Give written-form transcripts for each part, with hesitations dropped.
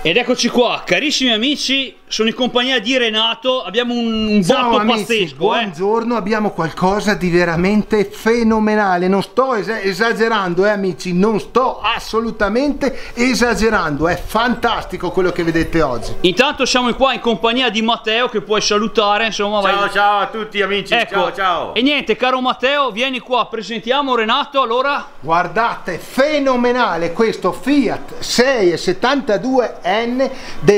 Ed eccoci qua, carissimi amici, sono in compagnia di Renato, abbiamo un botto pazzesco. Buongiorno, abbiamo qualcosa di veramente fenomenale, non sto esagerando amici, non sto assolutamente esagerando, è fantastico quello che vedete oggi. Intanto siamo qua in compagnia di Matteo che puoi salutare, insomma. Ciao, ciao a tutti amici, ecco. Ciao ciao. E niente, caro Matteo, vieni qua, presentiamo Renato, allora. Guardate, fenomenale questo Fiat 672N del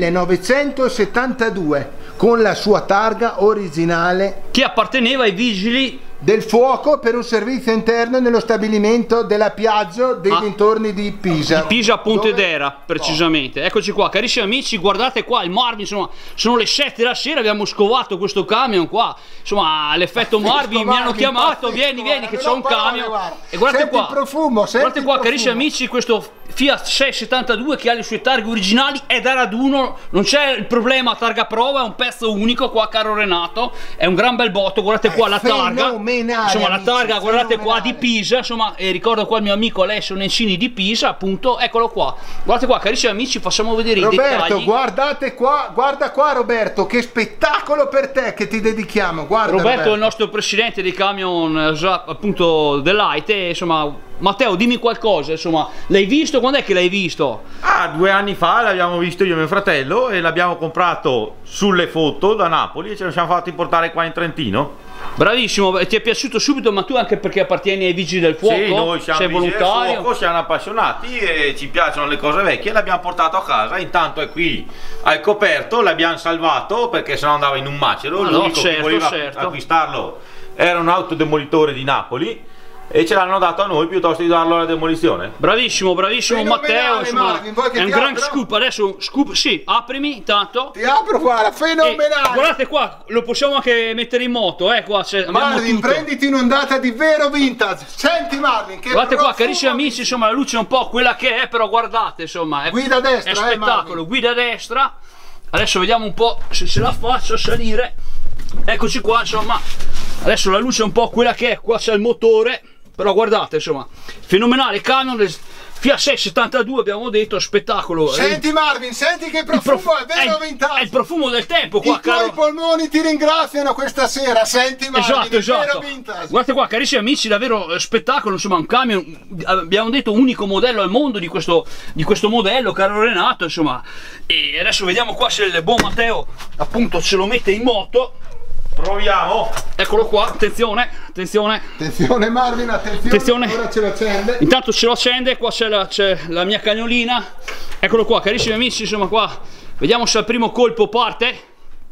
1972 con la sua targa originale che apparteneva ai vigili del fuoco per un servizio interno nello stabilimento della Piaggio dei dintorni di Pisa. Di Pisa a Pontedera, precisamente. Eccoci qua, carissimi amici, guardate qua il Marvin, insomma, sono le 7 della sera, abbiamo scovato questo camion qua, insomma, l'effetto Marvin, mi hanno chiamato, vieni che c'è un camion. E guardate qua, il profumo, guardate qua, carissimi amici, questo Fiat 672 che ha le sue targhe originali, è da raduno, non c'è il problema targa prova, è un pezzo unico qua, caro Renato, è un gran bel botto, guardate qua la targa. Insomma, la targa, guardate qua, di Pisa, insomma, e ricordo qua il mio amico Alessio Nencini di Pisa, appunto, eccolo qua. Guardate qua, carissimi amici, facciamo vedere Roberto, i dettagli. Guardate qua, guarda qua Roberto, che spettacolo per te che ti dedichiamo. Guarda, Roberto è il nostro presidente dei camion, appunto, dell'AITE, insomma. Matteo, dimmi qualcosa, insomma, l'hai visto? Quando è che l'hai visto? Ah, 2 anni fa l'abbiamo visto io e mio fratello e l'abbiamo comprato sulle foto da Napoli e ce lo siamo fatti portare qua in Trentino. Bravissimo, ti è piaciuto subito, ma tu anche perché appartieni ai vigili del fuoco? Sì, noi siamo sei vigili volontario? del fuoco, siamo appassionati e ci piacciono le cose vecchie, l'abbiamo portato a casa, intanto è qui al coperto, l'abbiamo salvato perché sennò andava in un macero, l'unico che voleva acquistarlo era un autodemolitore di Napoli e ce l'hanno dato a noi piuttosto di darlo alla demolizione. Bravissimo, bravissimo Matteo, insomma, è un gran scoop. Adesso scoop, sì, aprimi intanto. Ti apro, guarda, fenomenale. Guardate qua, lo possiamo anche mettere in moto, qua Marvin, prenditi un'ondata di vero vintage. Senti Marvin, che guardate qua, carissimi amici, insomma, la luce è un po' quella che è, però guardate, insomma, guida a destra, è spettacolo, guida a destra. Adesso vediamo un po' se ce la faccio a salire. Eccoci qua, insomma, adesso la luce è un po' quella che è, qua c'è il motore. Però guardate, insomma, fenomenale camion del Fiat 672, abbiamo detto, spettacolo. Senti Marvin, senti che profumo, è vero vintage. È il profumo del tempo qua, I tuoi polmoni ti ringraziano questa sera, senti Marvin, esatto. Vero vintage. Guardate qua, carissimi amici, davvero spettacolo, insomma, un camion, abbiamo detto, unico modello al mondo di questo modello, caro Renato, insomma. E adesso vediamo qua se il buon Matteo, appunto, ce lo mette in moto. Proviamo. Eccolo qua, attenzione, attenzione. Attenzione Marvin, attenzione. Ora ce lo accende. Intanto ce lo accende, qua c'è la mia cagnolina. Eccolo qua, carissimi amici, insomma qua. Vediamo se al primo colpo parte.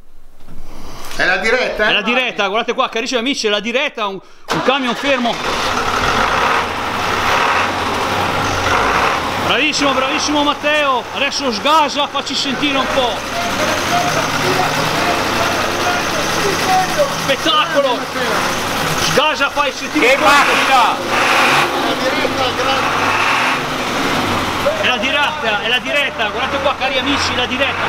È la diretta, È la diretta, guardate qua, carissimi amici, è la diretta, un camion fermo. Bravissimo, bravissimo Matteo. Adesso sgasa, facci sentire un po'. Spettacolo! Sgasa, fai sentire. Che macchina! È la diretta, guardate qua cari amici, la diretta,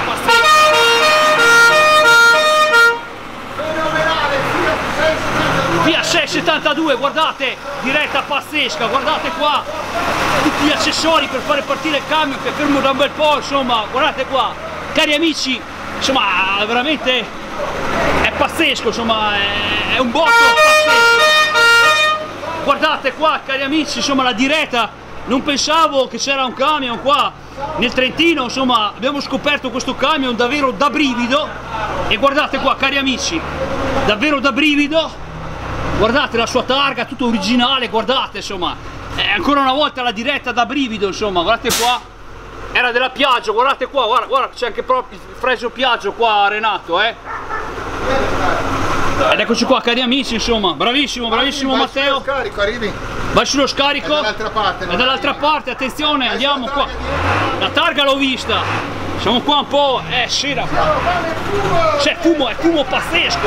Fiat 672, guardate, diretta pazzesca, guardate qua, tutti gli accessori per fare partire il camion che è fermo da un bel po', insomma, guardate qua, cari amici, insomma, veramente è pazzesco, insomma, è un botto pazzesco. Guardate qua, cari amici, insomma, la diretta, non pensavo che c'era un camion qua nel Trentino, insomma, abbiamo scoperto questo camion davvero da brivido e guardate qua, cari amici, davvero da brivido, guardate la sua targa, tutto originale, guardate, insomma, ancora una volta la diretta da brivido, insomma, guardate qua, era della Piaggio, guardate qua, guarda, c'è anche proprio il Fresio Piaggio qua, Renato, Ed eccoci qua, cari amici, insomma, bravissimo, bravissimo Matteo. Vai sullo scarico, arrivi. Vai sullo scarico. È dall'altra parte. È dall'altra parte, attenzione, andiamo qua. La targa l'ho vista. Siamo qua un po', sera. C'è fumo, è fumo pazzesco,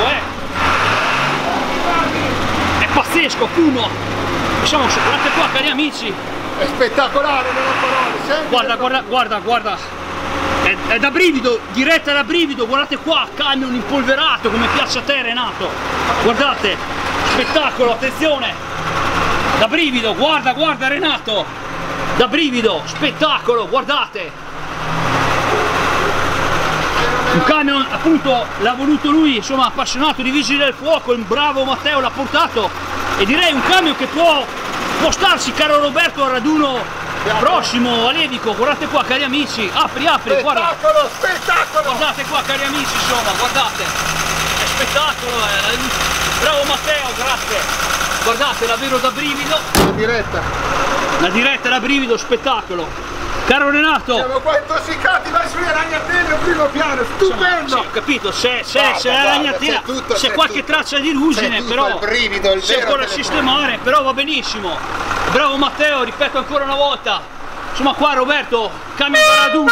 È pazzesco, fumo. Diciamo, guardate qua, cari amici. È spettacolare, non ho parole. Guarda. È da brivido, diretta da brivido, guardate qua, camion impolverato come piace a te Renato, guardate, spettacolo, attenzione, da brivido, guarda Renato, da brivido, spettacolo, guardate, Un camion appunto l'ha voluto lui, insomma, appassionato di vigili del fuoco, il bravo Matteo l'ha portato, e direi un camion che può starsi, caro Roberto, al raduno prossimo a Levico. Guardate qua, cari amici, apri, guarda. Spettacolo! Guardate qua, cari amici, insomma, guardate, è spettacolo, bravo Matteo, grazie. Guardate, davvero da brivido. La diretta da brivido, spettacolo. Caro Renato, siamo qua intossicati, vai sulle ragnatele al primo piano, stupendo! Sì, ho capito, se la ragnatela, c'è qualche traccia di ruggine, però il brivido, c'è ancora da sistemare, però va benissimo. Bravo Matteo, ripeto ancora una volta. Insomma, qua Roberto, cambia da raduno,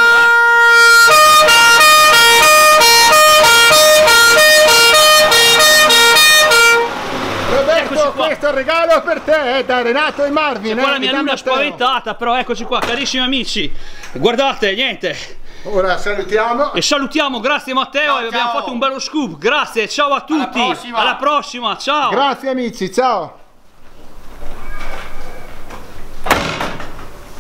Roberto, questo è il regalo per te, da Renato e Marvin. Qua la mia luna spaventata, però eccoci qua, carissimi amici. Guardate, niente. Ora salutiamo. E salutiamo, grazie Matteo, abbiamo fatto un bello scoop. Grazie, ciao a tutti. Alla prossima, ciao. Grazie amici, ciao.